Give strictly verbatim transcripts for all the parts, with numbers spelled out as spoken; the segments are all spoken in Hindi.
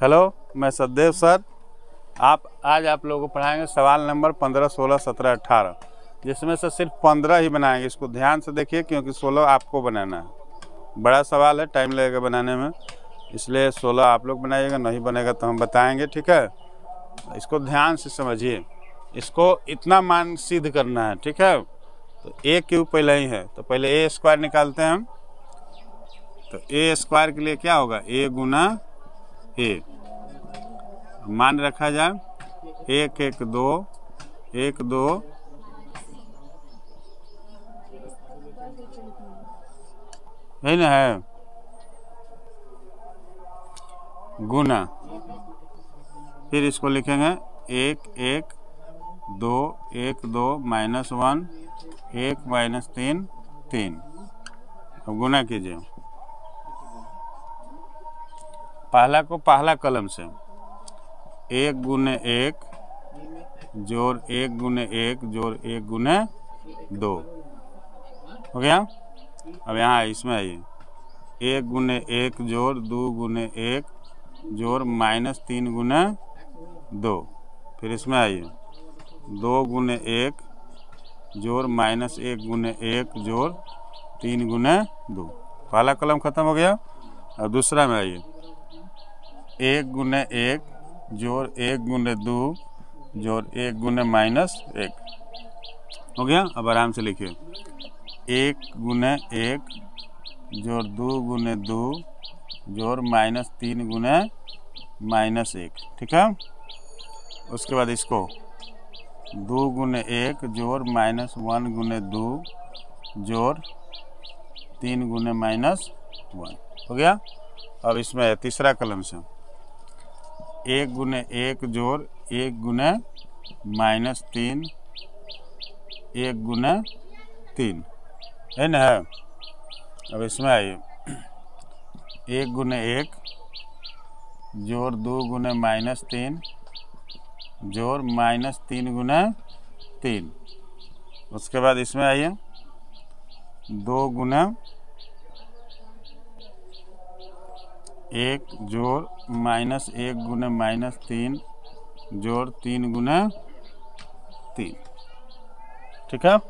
हेलो, मैं सचदेव सर। आप आज आप लोगों को पढ़ाएंगे सवाल नंबर पंद्रह, सोलह, सत्रह, अट्ठारह, जिसमें से सिर्फ पंद्रह ही बनाएंगे। इसको ध्यान से देखिए क्योंकि सोलह आपको बनाना है। बड़ा सवाल है, टाइम लगेगा बनाने में, इसलिए सोलह आप लोग बनाइएगा। नहीं बनेगा तो हम बताएंगे, ठीक है। इसको ध्यान से समझिए, इसको इतना मान सिद्ध करना है, ठीक है। तो ए क्यूब पहले ही है, तो पहले ए स्क्वायर निकालते हैं हम। तो ए स्क्वायर के लिए क्या होगा? ए गुना ए, मान रखा जाए एक एक दो, एक दो है ना, है गुना, फिर इसको लिखेंगे एक एक दो, एक दो माइनस वन, एक माइनस तीन, तीन। अब गुना कीजिए, पहला को पहला कलम से एक गुने एक जोड़ एक गुने एक जोड़ एक गुने दो हो गया। अब यहाँ इसमें आइए, एक गुने एक जोड़ दो गुने एक जोड़ माइनस तीन गुने दो। फिर इसमें आइए, दो गुने एक जोड़ माइनस एक गुने एक जोड़ तीन गुने दो। पहला कलम खत्म हो गया। और दूसरा में आइए, एक गुने एक जोड़ एक गुने दो जोड़ एक गुने माइनस एक हो गया। अब आराम से लिखिए, एक गुने एक जोड़ दो गुने दो जोड़ माइनस तीन गुने माइनस एक, ठीक है। उसके बाद इसको दो गुने एक जोड़ माइनस वन गुने दो जोड़ तीन गुने माइनस वन हो गया। अब इसमें तीसरा कलम से एक गुने एक जोड़ एक गुने माइनस तीन एक गुने तीन है ना, है। अब इसमें आइए, एक गुने एक जोड़ दो गुने माइनस तीन जोड़ माइनस तीन गुने तीन। उसके बाद इसमें आइए, दो गुना एक जोड़ माइनस एक गुने माइनस तीन जोड़ तीन गुना तीन, ठीक है।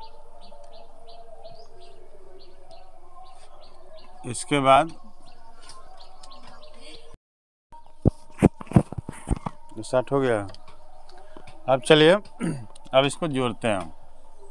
इसके बाद स्टार्ट हो गया। अब चलिए, अब इसको जोड़ते हैं हम।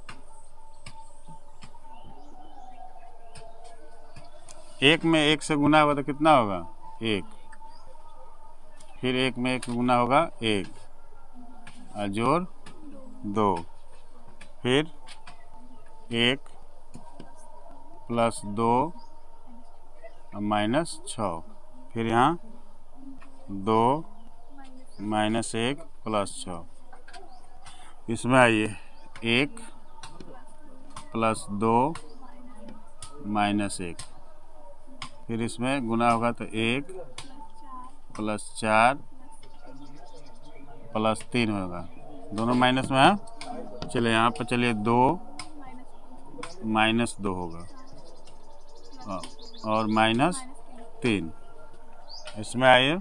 एक में एक से गुना होगा तो कितना होगा? एक। फिर एक में एक गुना होगा एक, और जोड़ दो, फिर एक प्लस दो और माइनस छः, फिर यहाँ दो माइनस एक प्लस छः। इसमें आइए, एक प्लस दो माइनस एक, फिर इसमें गुना होगा तो एक प्लस चार प्लस तीन होगा, दोनों माइनस में है। चलिए यहाँ पर चलिए, दो माइनस दो होगा और माइनस तीन। इसमें आइए,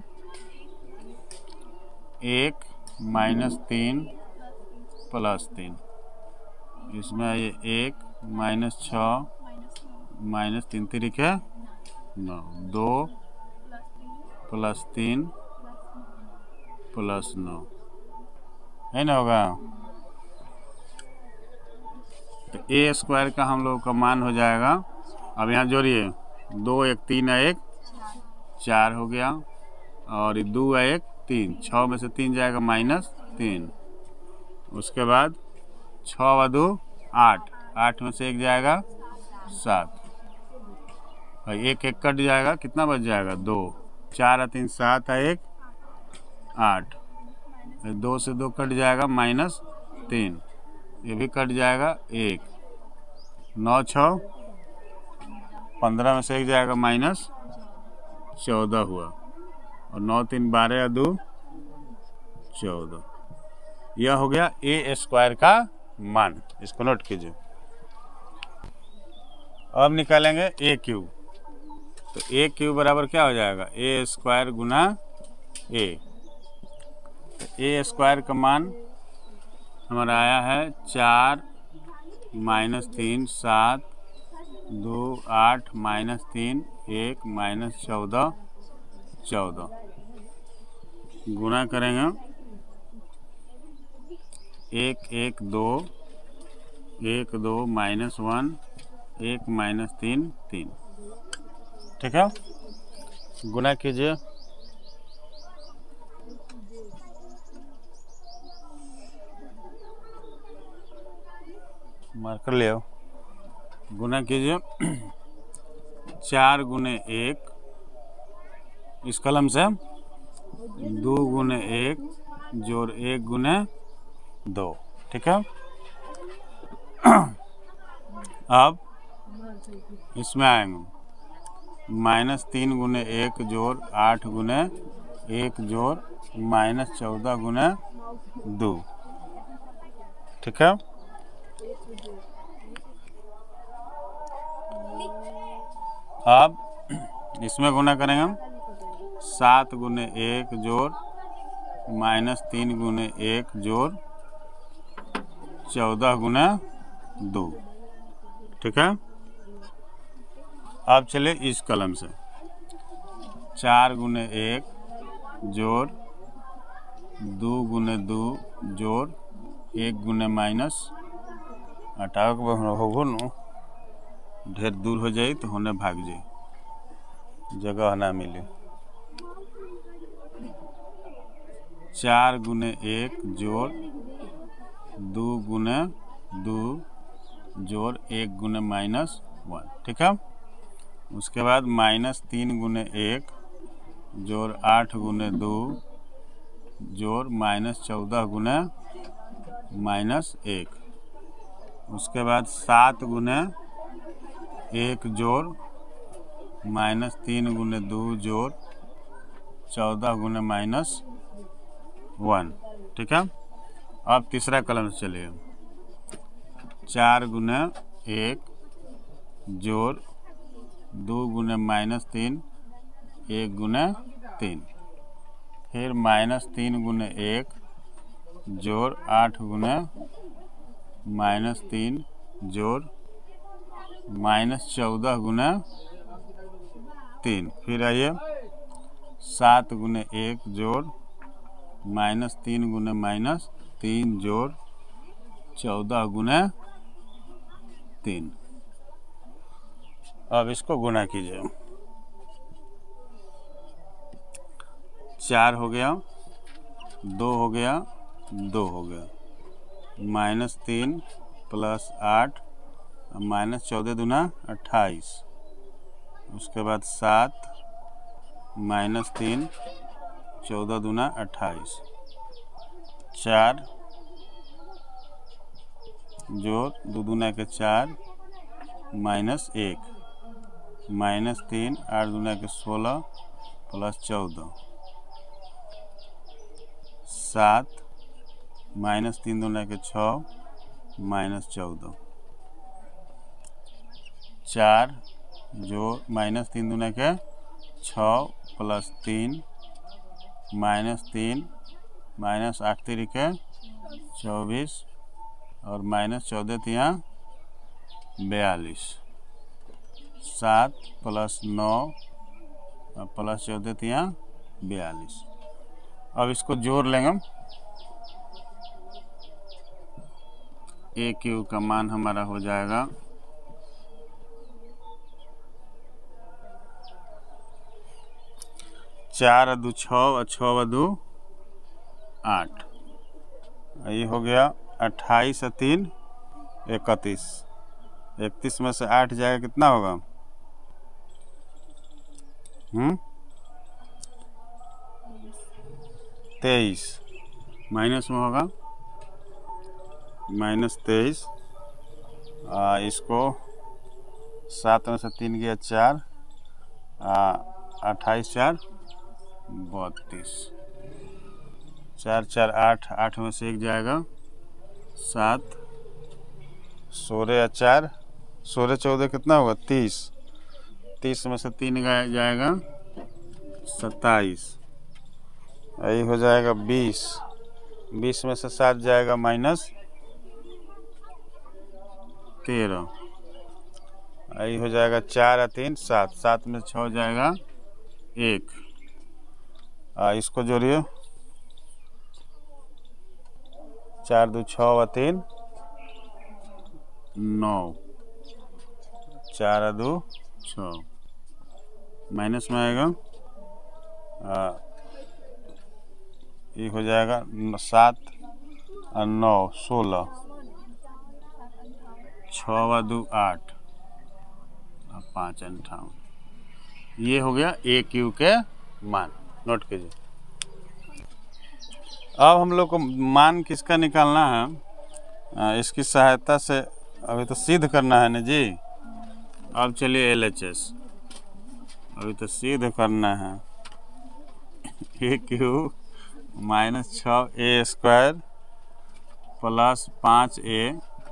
एक माइनस तीन प्लस तीन। इसमें आइए, एक माइनस छः माइनस तीन तरीके है नौ, दो प्लस तीन प्लस नौ है ना, होगा। तो ए स्क्वायर का हम लोग का मान हो जाएगा। अब यहाँ जोड़िए, दो एक तीन है, एक चार हो गया, और ये दो है एक तीन, छः में से तीन जाएगा माइनस तीन। उसके बाद छः व दो आठ, आठ में से एक जाएगा सात, और एक एक कट जाएगा, कितना बच जाएगा? दो। चार और तीन सात है, एक आठ, दो से दो कट जाएगा माइनस तीन, ये भी कट जाएगा एक। नौ छः पंद्रह में से एक जाएगा माइनस चौदह हुआ, और नौ तीन बारह या दो चौदह। यह हो गया ए स्क्वायर का मान, इसको नोट कीजिए। अब निकालेंगे ए क्यूब। तो ए क्यूब बराबर क्या हो जाएगा? ए स्क्वायर गुना ए। ए स्क्वायर का मान हमारा आया है चार माइनस तीन सात दो आठ माइनस तीन एक माइनस चौदह चौदह। गुणा करेंगे एक एक दो एक दो माइनस वन एक माइनस तीन तीन। ठीक है, गुणा कीजिए। मार्कर ले आओ। गुणा कीजिए चार गुने एक इस कलम से, दो गुने एक जोड़ एक गुने दो। ठीक है, अब इसमें आएंगे माइनस तीन गुने एक जोड़ आठ गुने एक जोड़ माइनस चौदह गुने दो। ठीक है, अब इसमें गुना करेंगे सात गुने एक जोड़ माइनस तीन गुने एक जोड़ चौदह गुने दो। ठीक है, अब चले इस कलम से चार गुने एक जोड़ दो गुने दो जोड़ एक गुने माइनस हटाओ हो न ढेर दूर हो जाए तो होने भाग जाए, जगह ना मिले। चार गुने एक जोड़ दो गुने दो जोड़ एक गुने माइनस वन। ठीक है, उसके बाद माइनस तीन गुने एक जोड़ आठ गुने दो जोड़ माइनस चौदह गुने माइनस एक। उसके बाद सात गुने एक जोड़ माइनस तीन गुने दो जोड़ चौदह गुने माइनस वन। ठीक है, अब तीसरा कलम से चलिए चार गुने एक जोड़ दो गुने माइनस तीन एक गुने तीन, फिर माइनस तीन गुने एक जोड़ आठ गुने माइनस तीन जोड़ माइनस चौदह गुना तीन। फिर आइए सात गुने एक जोड़ माइनस तीन गुने माइनस तीन जोड़ चौदह गुने तीन। अब इसको गुना कीजिए। चार हो गया, दो हो गया, दो हो गया, माइनस तीन प्लस आठ माइनस चौदह दूना अट्ठाईस। उसके बाद सात माइनस तीन चौदह दूना अट्ठाईस। चार जोड़ दो दूना के चार माइनस एक माइनस तीन आठ दूना के सोलह प्लस चौदह। सात माइनस तीन दूना के छः माइनस चौदह। चार जो माइनस तीन दूना के छः प्लस तीन माइनस तीन माइनस आठ तीन के चौबीस और माइनस चौदह तिया बयालीस। सात प्लस नौ प्लस चौदह तिया बयालीस। अब इसको जोड़ लेंगे। ए क्यू का मान हमारा हो जाएगा चार दो छः और छः दो आठ। ये हो गया अट्ठाईस और तीन इकतीस। इकतीस में से आठ जाएगा कितना होगा? हम्म तेईस। माइनस में होगा माइनस तेईस। इसको सात में से तीन गया चार, अट्ठाईस चार बत्तीस। चार चार आठ, आठ में से एक जाएगा सात, सोलह या चार सोलह चौदह कितना होगा? तीस। तीस में से तीन जाएगा सत्ताईस। यही हो जाएगा बीस। बीस में से सात जाएगा माइनस तेरह। यही हो जाएगा चार या तीन सात। सात में छः जाएगा एक। आ, इसको जोड़िए, चार दो छः व तीन नौ, चार दो छः, माइनस में आएगा आ, ये हो जाएगा सात और नौ सोलह, छः व दो आठ और पाँच अंठावन। ये हो गया ए क्यू के मान। नोट कीजिए। अब हम लोग को मान किसका निकालना है, आ, इसकी सहायता से अभी तो सिद्ध करना है ना जी। अब चलिए एल एच एस, अभी तो सिद्ध करना है। ए क्यू माइनस छः ए स्क्वायर प्लस पाँच ए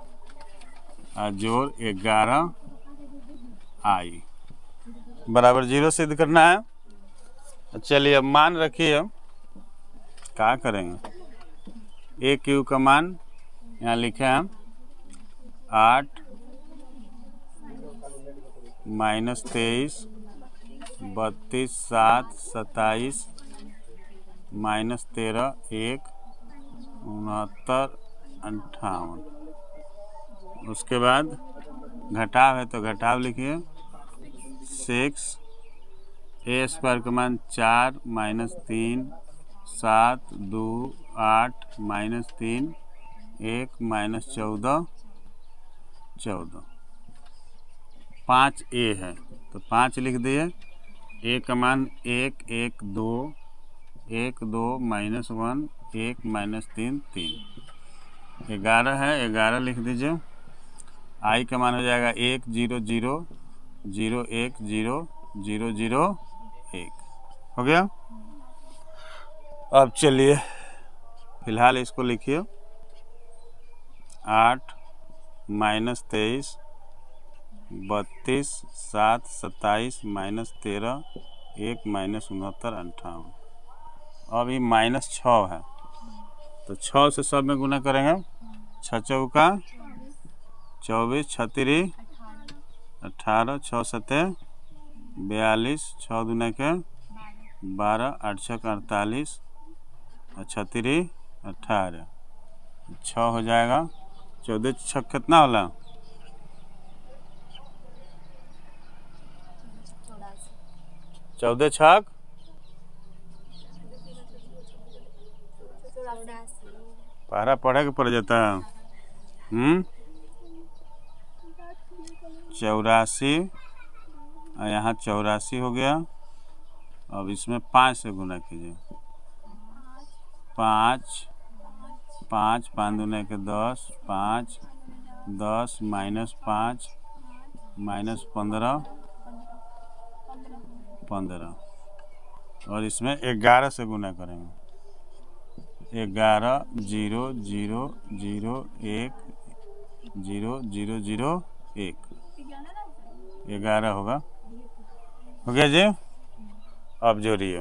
जोड़ ग्यारह आई बराबर जीरो सिद्ध करना है। चलिए अब मान रखिए, क्या करेंगे। ए क्यू का मान यहाँ लिखे हैं आठ माइनस तेईस बत्तीस सात सत्ताईस माइनस तेरह एक उनहत्तर अंठावन। उसके बाद घटाव है तो घटाव लिखिए सिक्स। ए स्क्वायर का मान चार माइनस तीन सात दो आठ माइनस तीन एक माइनस चौदह चौदह। पाँच ए है तो पाँच लिख दिए। ए का मान एक एक दो एक दो माइनस वन एक माइनस तीन तीन। ग्यारह है, ग्यारह लिख दीजिए। आई का मान हो जाएगा एक जीरो जीरो जीरो एक जीरो जीरो जीरो एक। हो गया। अब चलिए फिलहाल इसको लिखिए आठ माइनस तेईस बत्तीस सात सत्ताईस माइनस तेरह एक माइनस उनहत्तर अंठावन। अब ये माइनस छः है तो छः से सब में गुना करेंगे। छः चौका चौबीस, छत्तीस अठारह, छः सत्ते बयालीस, छः दूना के बारह, आठ छः अड़तालीस और छत्तीस अठारह। छः हो जाएगा। चौदह छः कितना होला? चौदह छक पहरा पढ़े के पड़ जाता है। हम्म चौरासी, यहाँ चौरासी हो गया। अब इसमें पाँच से गुना कीजिए। पाँच पाँच पाँच दूने के दस, पाँच दस माइनस पाँच माइनस पंद्रह पंद्रह और इसमें ग्यारह से गुना करेंगे। ग्यारह जीरो जीरो जीरो एक जीरो जीरो जीरो एक, ग्यारह होगा। हो गया जी। अब जोड़िए।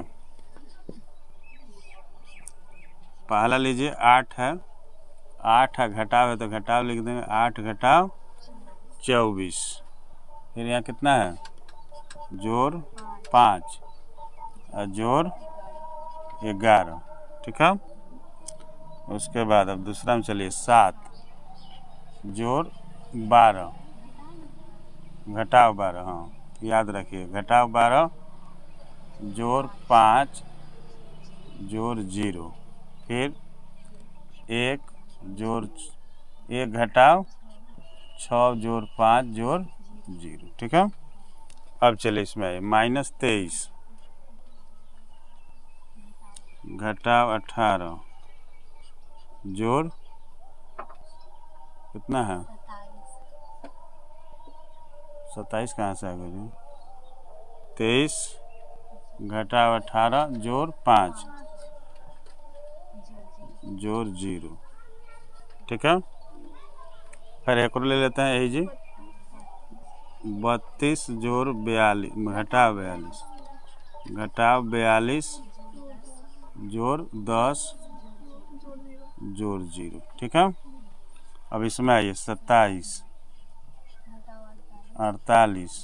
पहला लीजिए आठ है, आठ है घटाव है तो घटाव लिख देंगे। आठ घटाव चौबीस। फिर यहाँ कितना है? जोड़ पाँच और जोड़ ग्यारह। ठीक है। उसके बाद अब दूसरा में चलिए सात जोड़ बारह घटाव बारह। हाँ याद रखिए, घटाव बारह जोड़ पाँच जोड़ जीरो। फिर एक जोड़ एक घटाव छः जोड़ पाँच जोड़ जीरो। ठीक है। अब चलिए इसमें आइए। माइनस तेईस घटाव अठारह जोड़ कितना है? सत्ताईस कहाँ से आ गया? तेईस घटाव अठारह जोड़ पाँच जोड़ जीरो। ठीक है। फिर एक और ले लेते हैं यही जी। बत्तीस जोड़ बयालीस घटाव बयालीस घटाव बयालीस जोड़ दस जोड़ जीरो। ठीक है, अब इसमें आइए सत्ताईस अड़तालीस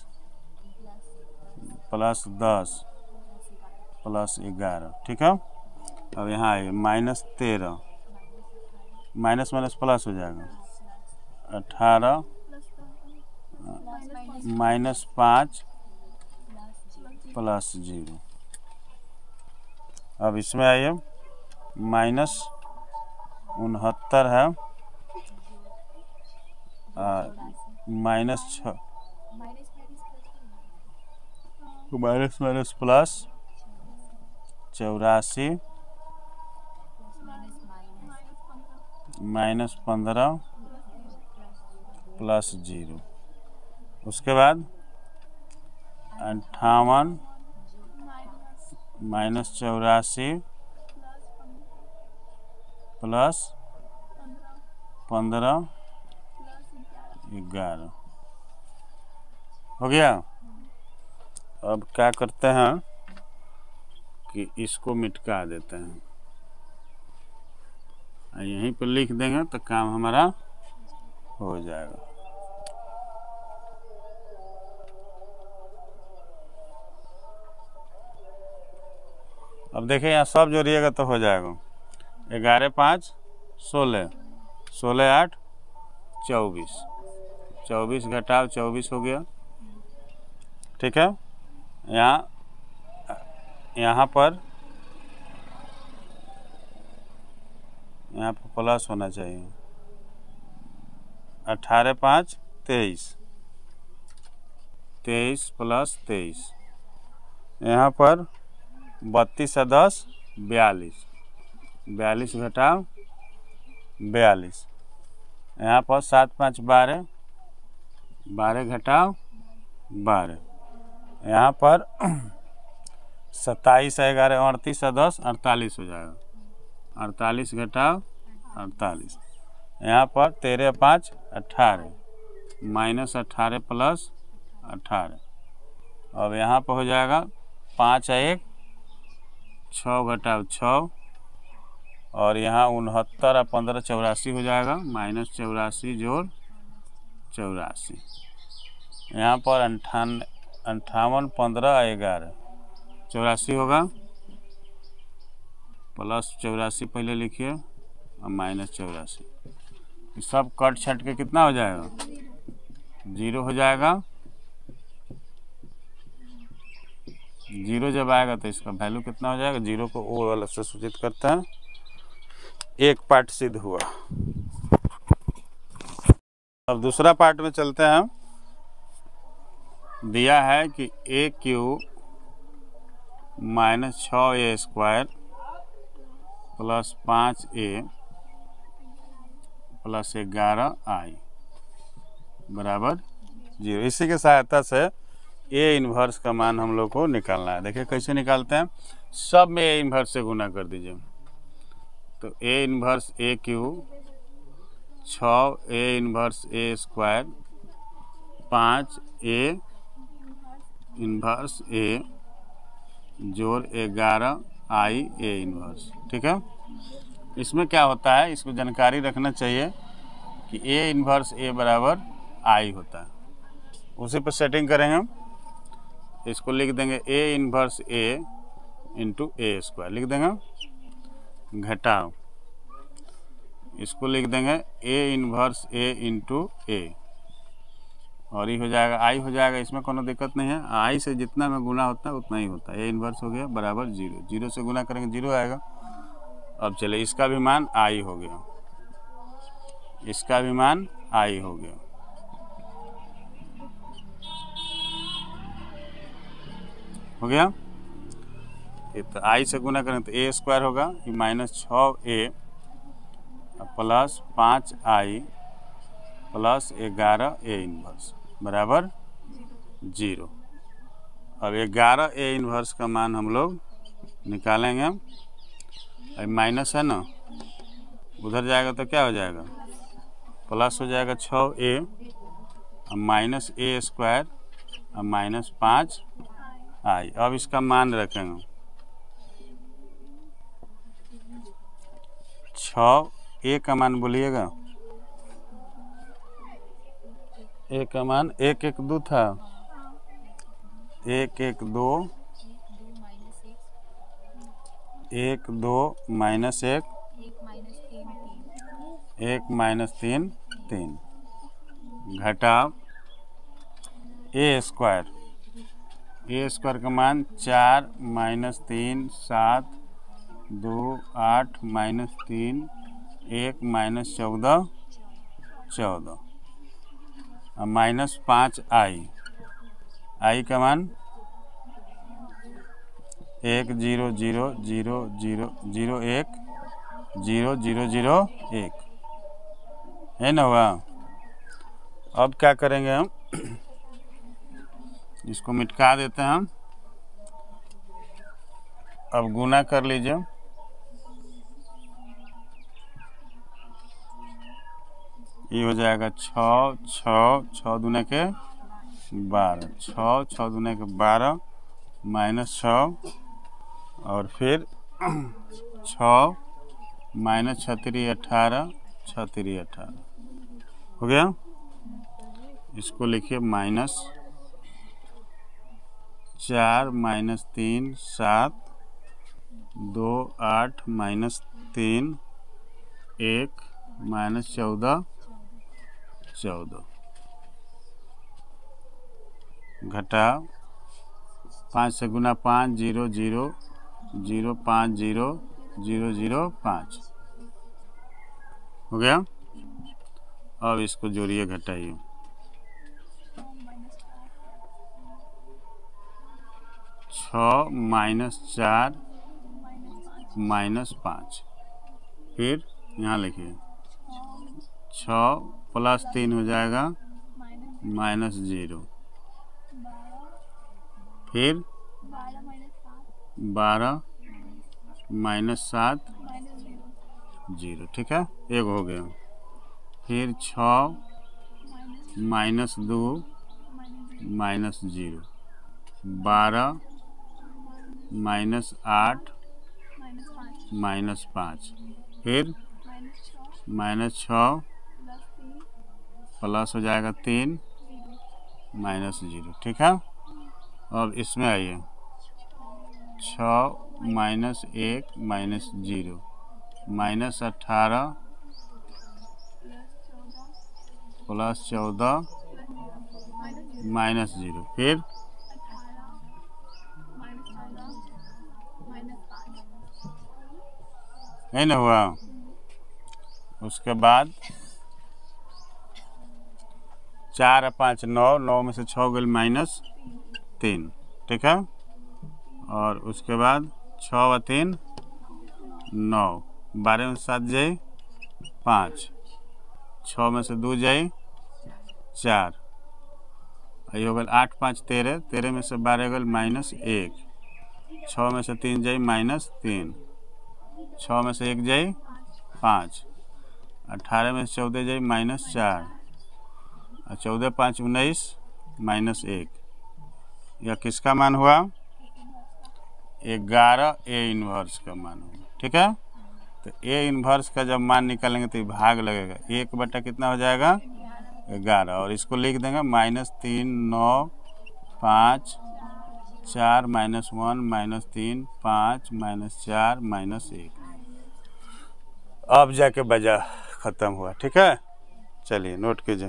प्लस दस प्लस ग्यारह। ठीक है, अब यहाँ आइए माइनस तेरह, माइनस माइनस प्लस हो जाएगा, अठारह माइनस पाँच प्लस जीरो। अब इसमें आइए माइनस उनहत्तर है, माइनस छ माइनस माइनस प्लस चौरासी माइनस पंद्रह प्लस जीरो। उसके बाद अंठावन माइनस चौरासी प्लस पंद्रह ग्यारह। हो गया। अब क्या करते हैं कि इसको मिटका देते हैं, यहीं पर लिख देंगे तो काम हमारा हो जाएगा। अब देखिए यहाँ सब जोड़िएगा तो हो जाएगा, ग्यारह पाँच सोलह, सोलह आठ चौबीस, चौबीस घटाव चौबीस हो गया। ठीक है, यहाँ यहाँ पर यहाँ पर प्लस होना चाहिए, अठारह पाँच तेईस, तेईस प्लस तेईस, यहाँ पर बत्तीस से दस बयालीस, बयालीस घटाव बयालीस, यहाँ पर सात पाँच बारह, बारह घटाव बारह, यहाँ पर सत्ताईस है ग्यारह अड़तीस से दस अड़तालीस हो जाएगा, अड़तालीस घटाव अड़तालीस, यहाँ पर तेरह पाँच अट्ठारह, माइनस अट्ठारह प्लस अट्ठारह। अब यहाँ पर हो जाएगा पाँच एक छः घटाव छः, और यहाँ उनहत्तर और पंद्रह चौरासी हो जाएगा, माइनस चौरासी जोड़ चौरासी, यहाँ पर अंठान अंठावन पंद्रह ग्यारह चौरासी होगा, प्लस चौरासी पहले लिखिए और माइनस चौरासी, सब कट छट के कितना हो जाएगा, जीरो हो जाएगा। जीरो जब आएगा तो इसका वैल्यू कितना हो जाएगा, जीरो को ओ वाला से सूचित करते हैं। एक पार्ट सिद्ध हुआ। अब दूसरा पार्ट में चलते हैं। दिया है कि ए क्यू माइनस छः ए स्क्वायर प्लस पाँच ए प्लस ग्यारह आई बराबर जीरो। इसी की सहायता से ए इन्वर्स का मान हम लोग को निकालना है। देखिए कैसे निकालते हैं, सब में ए इन्वर्स से गुना कर दीजिए। तो ए इन्वर्स ए क्यू छः ए इन्वर्स ए स्क्वायर पाँच ए इन्वर्स ए जोड़ ग्यारह आई ए इन्वर्स। ठीक है, इसमें क्या होता है, इसको जानकारी रखना चाहिए कि ए इन्वर्स ए बराबर आई होता है। उसी पर सेटिंग करेंगे हम, इसको लिख देंगे A inverse A into A square लिख देंगे, घटाओ इसको लिख देंगे ए इन्वर्स ए इंटू ए, और ये हो जाएगा आई हो जाएगा। इसमें कोनो दिक्कत नहीं है, आई से जितना में गुना होता है उतना ही होता है। ए इन्वर्स हो गया बराबर जीरो, जीरो से गुना करेंगे जीरो आएगा। अब चले इसका भी मान आई हो गया, इसका भी मान आई हो गया। हो गया, ये तो आई से गुना करें तो ए स्क्वायर होगा, ये माइनस छः ए प्लस पाँच आई प्लस ग्यारह ए इन्वर्स बराबर जीरो। अब ग्यारह ए इन्वर्स का मान हम लोग निकालेंगे। अब माइनस है ना, उधर जाएगा तो क्या हो जाएगा, प्लस हो जाएगा छः ए और माइनस ए स्क्वायर और माइनस पाँच आई। अब इसका मान रखेंगे, छः, ए का मान बोलिएगा, ए का मान एक एक दो था, एक एक दो, एक दो माइनस एक, एक माइनस तीन तीन, घटा ए स्क्वायर, ए स्क्वायर का मान चार माइनस तीन सात, दो आठ माइनस तीन, एक माइनस चौदह चौदह, माइनस पाँच आई, आई का मान एक zero zero zero zero zero एक जीरो जीरो जीरो एक, है ना हुआ। अब क्या करेंगे हम, इसको मिटका देते हैं हम। अब गुना कर लीजिए, ये हो जाएगा छः छः छः दूने के बारह, छः छः दूने के बारह माइनस छः, और फिर छः माइनस छतरी अठारह, छतरी अठारह हो गया। इसको लिखिए माइनस चार माइनस तीन सात, दो आठ माइनस तीन, एक माइनस चौदह चौदह, घटा पाँच से गुना पाँच, जीरो जीरो जीरो पाँच जीरो जीरो जीरो पाँच हो गया। अब इसको जोड़िए, घटाइए, छः माइनस चार माइनस पाँच, फिर यहाँ लिखिए छः प्लस तीन हो जाएगा माइनस जीरो, फिर बारह माइनस सात जीरो, ठीक है, एक हो गया। फिर छः माइनस दो माइनस जीरो, बारह माइनस आठ माइनस पाँच, फिर माइनस छः प्लस हो जाएगा तीन माइनस जीरो, ठीक है। अब इसमें आइए, छः माइनस एक माइनस जीरो, माइनस अठारह प्लस चौदह माइनस जीरो, फिर है ना हुआ। उसके बाद चार पाँच नौ, नौ में से छः गल माइनस तीन, ठीक है। और उसके बाद छः व तीन नौ, बारह में से सात जाए पाँच, छः में से दो जाए चार, ये हो गल आठ पाँच तेरह, तेरह में से बारह गल माइनस एक, छः में से तीन जाए माइनस तीन, छः में से एक जाए पाँच, अठारह में से चौदह जाए माइनस चार, और चौदह पाँच उन्नीस माइनस एक, यह किसका मान हुआ, ग्यारह ए इन्वर्स का मान हुआ, ठीक है। तो ए इन्वर्स का जब मान निकालेंगे तो भाग लगेगा, एक बटा कितना हो जाएगा ग्यारह, और इसको लिख देंगे माइनस तीन नौ पाँच चार माइनस वन माइनस तीन पाँच माइनस चार माइनस एक, अब जाके बजा खत्म हुआ, ठीक है। चलिए नोट कीजिए।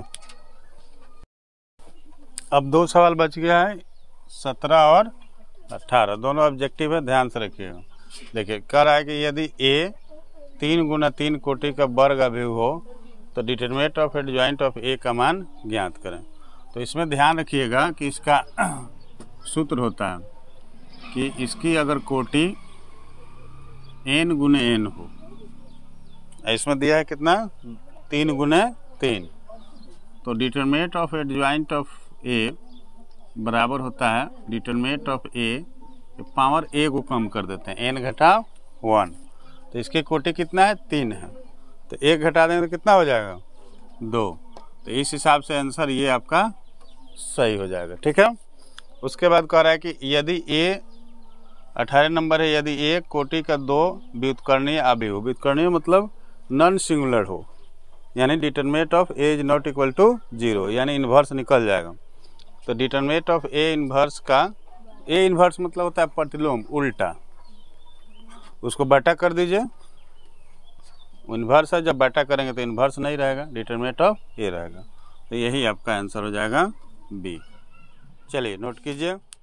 अब दो सवाल बच गया है, सत्रह और अठारह, दोनों ऑब्जेक्टिव है, ध्यान से रखिएगा। देखिए कह रहा है कि यदि ए तीन गुना तीन कोटि का वर्ग अभिव्यय हो तो determinant of adjoint of A का मान ज्ञात करें। तो इसमें ध्यान रखिएगा कि इसका सूत्र होता है कि इसकी अगर कोटि एन गुने एन हो, इसमें दिया है कितना, तीन गुने तीन, तो determinant of adjoint of A बराबर होता है determinant of A, power A को कम कर देते हैं, एन घटा वन, तो इसकी कोटि कितना है, तीन है, तो एक घटा देंगे तो कितना हो जाएगा, दो, तो इस हिसाब से आंसर ये आपका सही हो जाएगा, ठीक है। उसके बाद कह रहा है कि यदि ए अठारह नंबर है, यदि ए कोटि का दो व्युत्कर्णीय अभिव्यय, व्युत्कर्णीय मतलब नॉन सिंगुलर हो, यानी determinant of A is not equal to zero, यानी इन्वर्स निकल जाएगा। तो डिटरमिनेंट ऑफ ए इन्वर्स का, ए इन्वर्स मतलब होता है प्रतिलोम, उल्टा, उसको बटा कर दीजिए, इन्वर्स है, जब बटा करेंगे तो इन्वर्स नहीं रहेगा, डिटरमिनेंट ऑफ ए रहेगा। तो यही आपका आंसर हो जाएगा बी। चलिए नोट कीजिए।